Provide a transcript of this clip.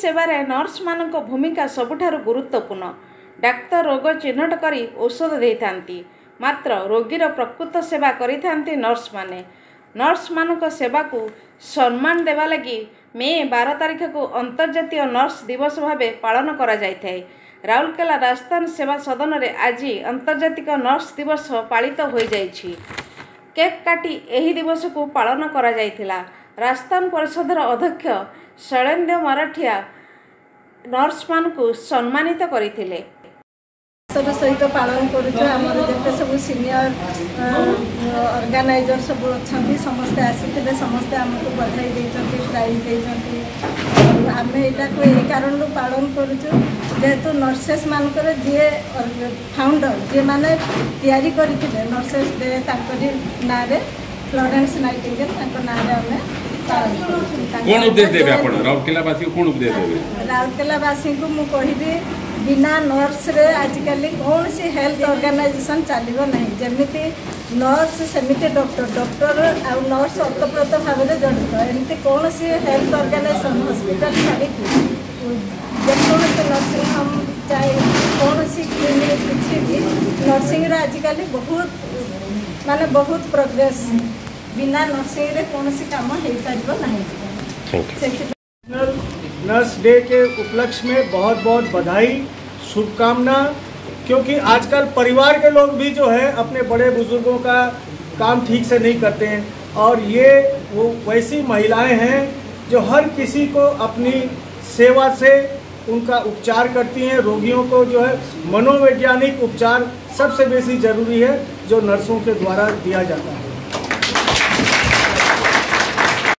सेवारे nurse मानक भूमिका सबुठारु गुरुत्वपूर्ण। Doctor रोग चिन्हट करी औषध देइथांती, मात्र रोगीर प्रकृत सेवा करिथांती नर्स माने। नर्स मानक सेवा को सम्मान देवा लगी मे 12 तारिख को अंतर्जातीय नर्स दिवस भावे पालन करा जायथाय। राउरकेला राजस्थान सेवा सदन रे आज अंतर्जातिक नर्स दिवस पालित हो जाइछि। केक काटी एही दिवस को पालन करा जायथिला। राजस्थान परिषदर अध्यक्ष शैलेन्द्र मराठिया नर्स मान को सम्मानित करथिले। सहित पालन करमर जिते सब सीनियर ऑर्गेनाइजर सब अच्छा समस्ते आसी समस्ते आमको बधाई देते प्राइज देते। आम यहाँ को यही कारण पालन करेतु नर्सेस मानकर जी फाउंडर जी मैंने तैयारी करते नर्सेस डे ना फ्लोरेंस नाइटिंगेल ना राउरकेलावासी को मुझे कहबी बिना नर्स रे आजिकल कौन सी हेल्थ ऑर्गेनाइजेशन चलो ना। जमीती नर्स सेमती डॉक्टर डॉक्टर आ नर्स ओतप्रोत भाव में जड़ित एमती कौन सी हेल्थ ऑर्गेनाइजेशन हॉस्पिटल छाड़ी जेकोसी नर्सिंग होम चाहे कौन सी क्लिनिक किसी भी नर्सिंग आजिकल बहुत माने बहुत प्रोग्रेस बिना नर्सिंग रे कौन सी काम हो पार ना। नर्स डे के उपलक्ष्य में बहुत बहुत बधाई शुभकामना, क्योंकि आजकल परिवार के लोग भी जो है अपने बड़े बुजुर्गों का काम ठीक से नहीं करते हैं, और ये वो वैसी महिलाएं हैं जो हर किसी को अपनी सेवा से उनका उपचार करती हैं। रोगियों को जो है मनोवैज्ञानिक उपचार सबसे बेसी जरूरी है जो नर्सों के द्वारा दिया जाता है।